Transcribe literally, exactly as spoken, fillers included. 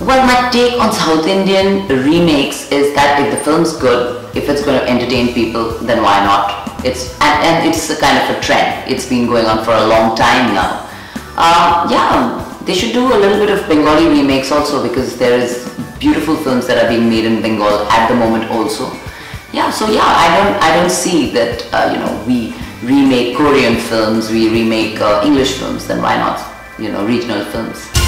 Well, my take on South Indian remakes is that if the film's good, if it's going to entertain people, then why not? It's and, and it's a kind of a trend. It's been going on for a long time now. Um, yeah, they should do a little bit of Bengali remakes also, because there is beautiful films that are being made in Bengal at the moment also. Yeah, so yeah, I don't I don't see that uh, you know, we remake Korean films, we remake uh, English films. Then why not, you know, regional films?